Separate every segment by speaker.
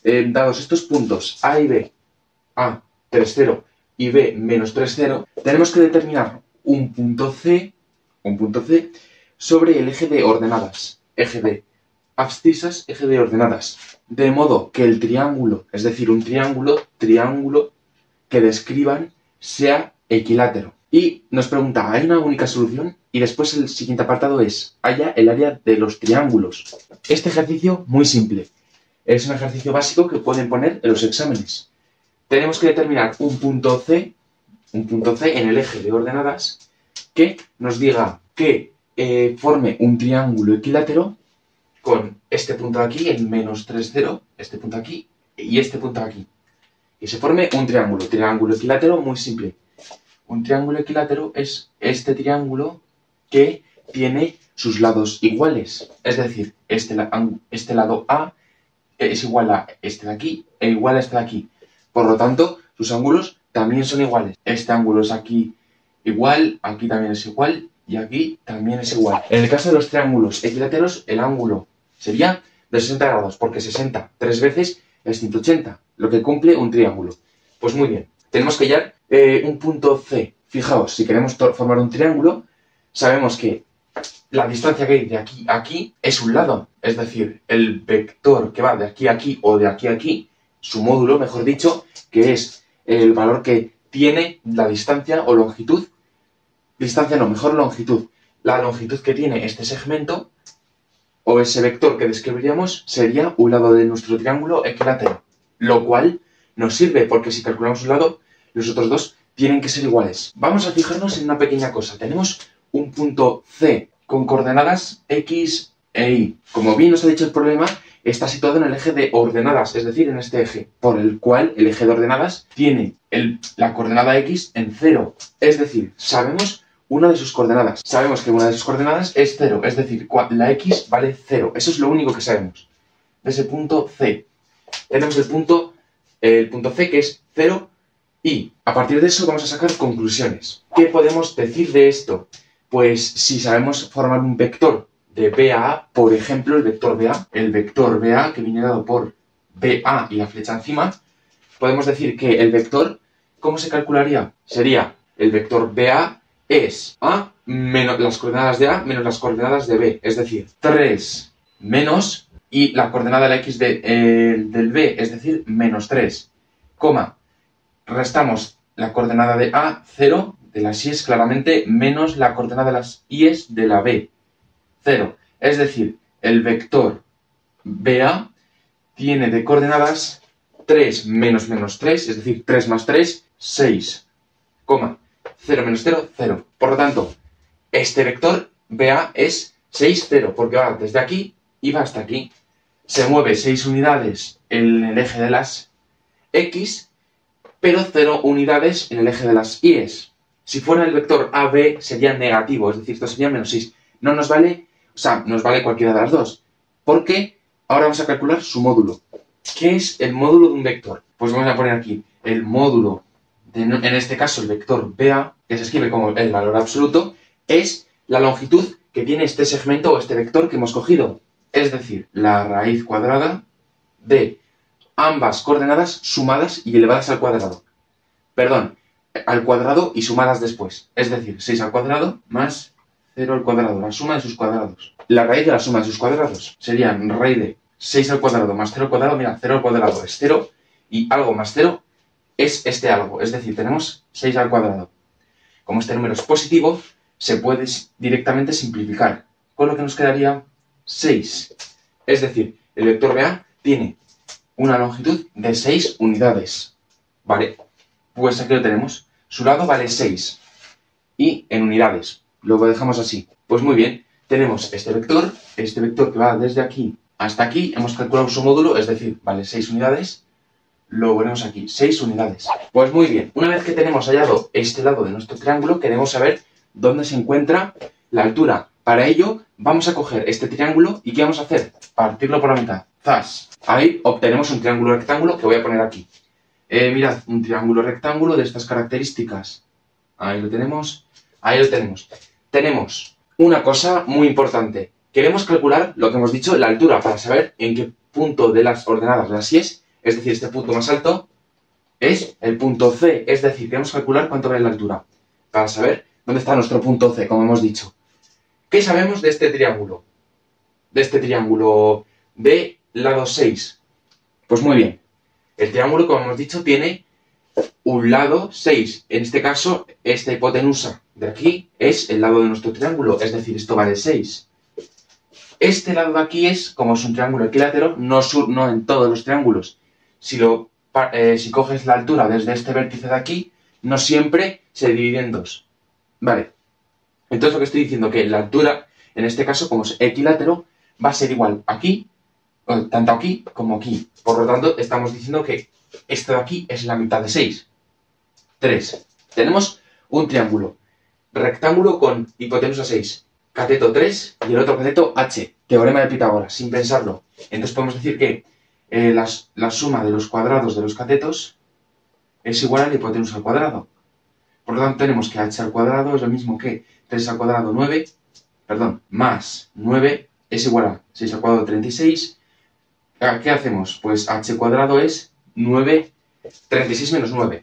Speaker 1: dados estos puntos A y B, A 3, 0 y B menos 3, 0, tenemos que determinar un punto C sobre el eje de ordenadas, eje de abscisas, eje de ordenadas, de modo que el triángulo, es decir, un triángulo que describan sea equilátero. Y nos pregunta, ¿hay una única solución? Y después el siguiente apartado es, halla el área de los triángulos. Este ejercicio, muy simple, es un ejercicio básico que pueden poner en los exámenes. Tenemos que determinar un punto C en el eje de ordenadas que nos diga que forme un triángulo equilátero con este punto de aquí, el menos 3, 0, este punto aquí y este punto de aquí. Y se forme un triángulo equilátero muy simple. Un triángulo equilátero es este triángulo que tiene sus lados iguales. Es decir, este lado A es igual a este de aquí e igual a este de aquí. Por lo tanto, sus ángulos también son iguales. Este ángulo es aquí igual, aquí también es igual y aquí también es igual. En el caso de los triángulos equiláteros, el ángulo sería de 60 grados, porque 60 3 veces es 180, lo que cumple un triángulo. Pues muy bien, tenemos que hallar un punto C. Fijaos, si queremos formar un triángulo, sabemos que la distancia que hay de aquí a aquí es un lado. Es decir, el vector que va de aquí a aquí o de aquí a aquí, su módulo, mejor dicho, que es el valor que tiene la distancia o longitud. Distancia no, mejor longitud. La longitud que tiene este segmento o ese vector que describiríamos sería un lado de nuestro triángulo equilátero, lo cual nos sirve porque si calculamos un lado, los otros dos tienen que ser iguales. Vamos a fijarnos en una pequeña cosa. Tenemos un punto C con coordenadas X e Y. Como bien nos ha dicho el problema, está situado en el eje de ordenadas, es decir, en este eje, por el cual el eje de ordenadas tiene la coordenada X en 0. Es decir, sabemos una de sus coordenadas. Sabemos que una de sus coordenadas es 0, es decir, la X vale 0. Eso es lo único que sabemos de ese punto C. Tenemos el punto C que es 0 y a partir de eso vamos a sacar conclusiones. ¿Qué podemos decir de esto? Pues si sabemos formar un vector de B a A, por ejemplo, el vector BA que viene dado por BA y la flecha encima, podemos decir que el vector, ¿cómo se calcularía? Sería el vector BA es A menos las coordenadas de A menos las coordenadas de B, es decir, 3 menos y la coordenada de la X del B, es decir, menos 3, coma, restamos la coordenada de A, 0, de las Y claramente, menos la coordenada de las Y de la B, 0. Es decir, el vector BA tiene de coordenadas 3 menos menos 3, es decir, 3 más 3, 6, 0 menos 0, 0. Por lo tanto, este vector BA es 6, 0, porque va desde aquí y va hasta aquí. Se mueve 6 unidades en el eje de las X, pero 0 unidades en el eje de las Y. Si fuera el vector AB sería negativo, es decir, esto sería menos 6. No nos vale, o sea, nos vale cualquiera de las dos. Porque ahora vamos a calcular su módulo. ¿Qué es el módulo de un vector? Pues vamos a poner aquí el módulo, en este caso el vector BA, que se escribe como el valor absoluto, es la longitud que tiene este segmento o este vector que hemos cogido. Es decir, la raíz cuadrada de ambas coordenadas sumadas y elevadas al cuadrado. Perdón, al cuadrado y sumadas después. Es decir, 6 al cuadrado más 0 al cuadrado, la suma de sus cuadrados. La raíz de la suma de sus cuadrados sería raíz de 6 al cuadrado más 0 al cuadrado. Mira, 0 al cuadrado es 0 y algo más 0 es este algo. Es decir, tenemos 6 al cuadrado. Como este número es positivo, se puede directamente simplificar. Con lo que nos quedaría 6. Es decir, el vector BA tiene una longitud de 6 unidades. ¿Vale? Pues aquí lo tenemos. Su lado vale 6. Y en unidades. Lo dejamos así. Pues muy bien. Tenemos este vector que va desde aquí hasta aquí. Hemos calculado su módulo, es decir, vale 6 unidades. Lo ponemos aquí, 6 unidades. Pues muy bien. Una vez que tenemos hallado este lado de nuestro triángulo, queremos saber dónde se encuentra la altura. Para ello, vamos a coger este triángulo y ¿qué vamos a hacer? Partirlo por la mitad. ¡Zas! Ahí obtenemos un triángulo rectángulo que voy a poner aquí. Mirad, un triángulo rectángulo de estas características. Ahí lo tenemos. Ahí lo tenemos. Tenemos una cosa muy importante. Queremos calcular lo que hemos dicho, la altura, para saber en qué punto de las ordenadas las Y es decir, este punto más alto, es el punto C. Es decir, queremos calcular cuánto vale la altura para saber dónde está nuestro punto C, como hemos dicho. ¿Qué sabemos de este triángulo? De este triángulo de lado 6. Pues muy bien. El triángulo, como hemos dicho, tiene un lado 6. En este caso, esta hipotenusa de aquí es el lado de nuestro triángulo, es decir, esto vale 6. Este lado de aquí es, como es un triángulo equilátero, no en todos los triángulos. Si coges la altura desde este vértice de aquí, no siempre se divide en dos. Vale. Entonces lo que estoy diciendo es que la altura, en este caso, como es equilátero, va a ser igual aquí, tanto aquí como aquí. Por lo tanto, estamos diciendo que esto de aquí es la mitad de 6. 3. Tenemos un triángulo rectángulo con hipotenusa 6. Cateto 3 y el otro cateto H. Teorema de Pitágoras, sin pensarlo. Entonces podemos decir que la suma de los cuadrados de los catetos es igual a la hipotenusa al cuadrado. Por lo tanto tenemos que H al cuadrado es lo mismo que 3 al cuadrado más 9 es igual a 6 al cuadrado 36. ¿Qué hacemos? Pues H cuadrado es 9, 36 menos 9,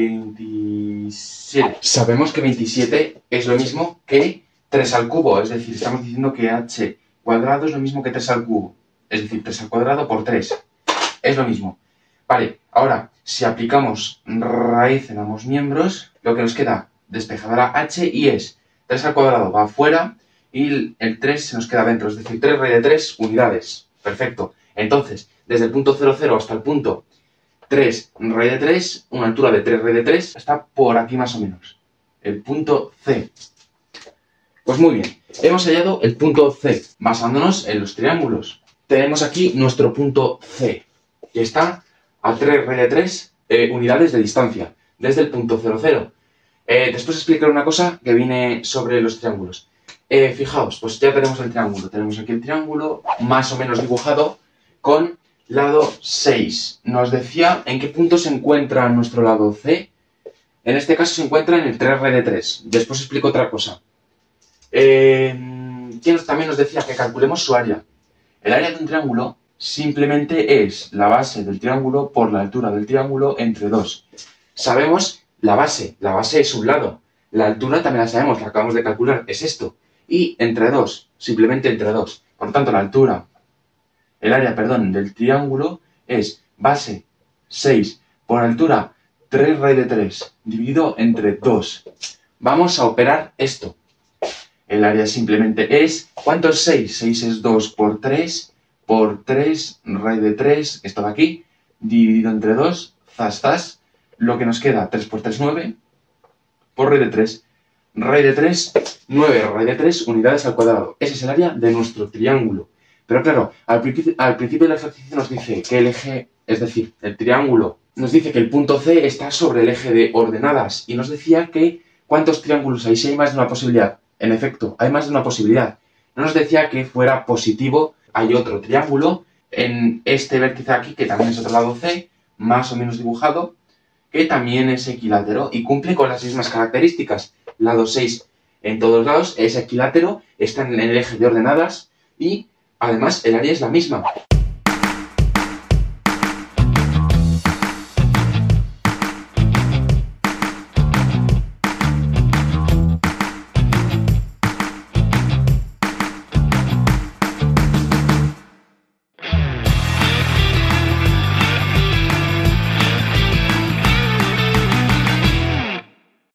Speaker 1: 27. Sabemos que 27 es lo mismo que 3 al cubo, es decir, estamos diciendo que H cuadrado es lo mismo que 3 al cubo, es decir, 3 al cuadrado por 3, es lo mismo. Vale, ahora, si aplicamos raíz en ambos miembros, lo que nos queda despejada la H y es 3 al cuadrado va afuera y el 3 se nos queda dentro, es decir, 3 raíz de 3 unidades. Perfecto. Entonces, desde el punto 0, 0 hasta el punto 3 raíz de 3, una altura de 3 raíz de 3, está por aquí más o menos. El punto C. Pues muy bien, hemos hallado el punto C, basándonos en los triángulos. Tenemos aquí nuestro punto C, que está a 3 raíz de 3 unidades de distancia, desde el punto 0, 0. Después explicaré una cosa que viene sobre los triángulos. Fijaos, pues ya tenemos el triángulo. Tenemos aquí el triángulo, más o menos dibujado, con lado 6. Nos decía en qué punto se encuentra nuestro lado C. En este caso se encuentra en el 3 raíz de 3. Después explico otra cosa. También nos decía que calculemos su área. El área de un triángulo simplemente es la base del triángulo por la altura del triángulo entre 2. Sabemos la base es un lado. La altura también la sabemos, la acabamos de calcular, es esto. Y entre 2, simplemente entre 2. Por lo tanto, el área del triángulo es base 6 por altura 3 raíz de 3 dividido entre 2. Vamos a operar esto. El área simplemente es, ¿cuánto es 6? 6 es 2 por 3 raíz de 3, esto de aquí, dividido entre 2, zas, lo que nos queda, 3 por 3, 9, por raíz de 3. Raíz de 3, 9 raíz de 3 unidades al cuadrado. Ese es el área de nuestro triángulo. Pero claro, al principio del ejercicio nos dice que el eje, es decir, el triángulo, nos dice que el punto C está sobre el eje de ordenadas y nos decía que ¿cuántos triángulos hay? Si hay más de una posibilidad. En efecto, hay más de una posibilidad. No nos decía que fuera positivo. Hay otro triángulo en este vértice aquí, que también es otro lado C, más o menos dibujado, que también es equilátero y cumple con las mismas características. Lado 6 en todos lados es equilátero, está en el eje de ordenadas y además el área es la misma.